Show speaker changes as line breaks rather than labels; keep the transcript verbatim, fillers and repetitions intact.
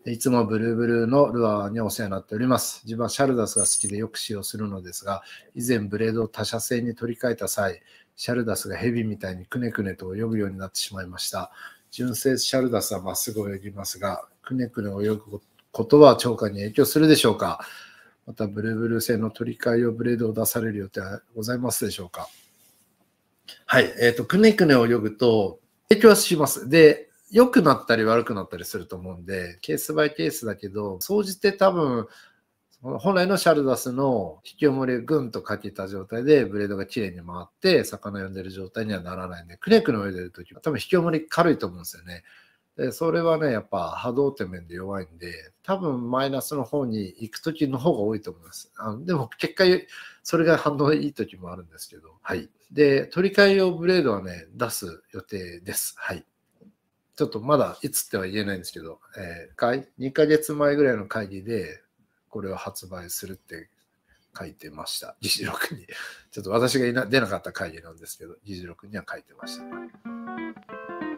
いつもブルーブルーのルアーにお世話になっております。自分はシャルダスが好きでよく使用するのですが、以前ブレードを他社製に取り替えた際、シャルダスがヘビみたいにくねくねと泳ぐようになってしまいました。純正シャルダスはまっすぐ泳ぎますが、くねくね泳ぐことは釣果に影響するでしょうか。また、ブルーブルー製の取り替え用ブレードを出される予定はございますでしょうか。はい、えっと、くねくね泳ぐと影響はします。で、良くなったり悪くなったりすると思うんで、ケースバイケースだけど、総じて多分、本来のシャルダスの引き重りをぐんとかけた状態で、ブレードがきれいに回って、魚呼んでる状態にはならないんで、くねくね泳いでるときは多分引き重り軽いと思うんですよね。で、それはね、やっぱ波動点面で弱いんで、多分マイナスの方に行くときの方が多いと思います。あのでも結果、それが反応いいときもあるんですけど、はい。で、取り替え用ブレードはね、出す予定です。はい。ちょっとまだいつっては言えないんですけど、えー、にかげつまえぐらいの会議で、これを発売するって書いてました。議事録に。ちょっと私がいな出なかった会議なんですけど、議事録には書いてました。